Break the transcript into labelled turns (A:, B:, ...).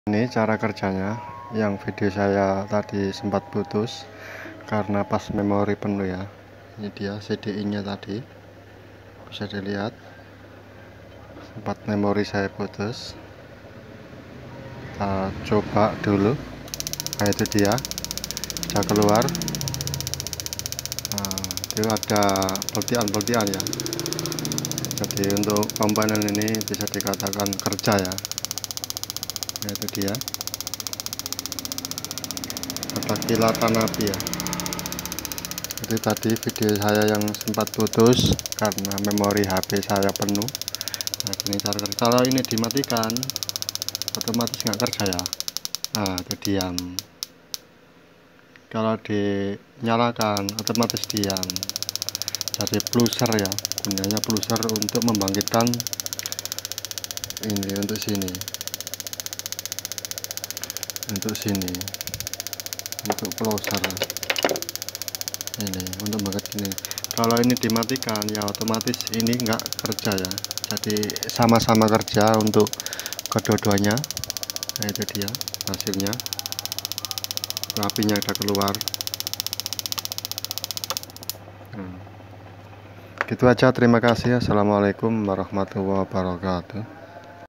A: Ini cara kerjanya, yang video saya tadi sempat putus karena pas memori penuh ya. Ini dia CDI nya tadi, bisa dilihat sempat memori saya putus. Kita coba dulu. Nah, itu dia sudah keluar. Nah, itu ada beltian ya. Jadi untuk komponen ini bisa dikatakan kerja ya. Nah, itu dia, ada kilatan api ya. Itu tadi video saya yang sempat putus karena memori HP saya penuh. Nah, ini cara kerja. Kalau ini dimatikan otomatis nggak kerja ya. Nah, itu diam. Kalau dinyalakan otomatis diam. Jadi pulser ya, gunanya pulser untuk membangkitkan ini, untuk sini, untuk pulser ini untuk membangkit ini. Kalau ini dimatikan ya otomatis ini enggak kerja ya. Jadi sama-sama kerja untuk kedua-duanya. Nah, itu dia hasilnya, apinya udah keluar. Gitu aja, terima kasih. Assalamualaikum warahmatullahi wabarakatuh.